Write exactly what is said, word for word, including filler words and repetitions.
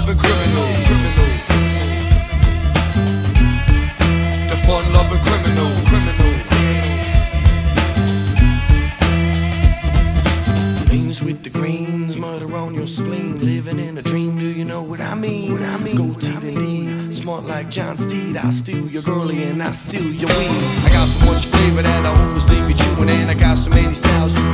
lovin' criminal. Criminal. The fun lovin' criminal. Criminal. Means with the greens, murder on your spleen, living in a dream. Do you know what I mean? What I mean? Go to the D, smart like John Steed. I steal your girlie and I steal your weed. I got so much flavor that I always leave you chewing, and I got so many styles. You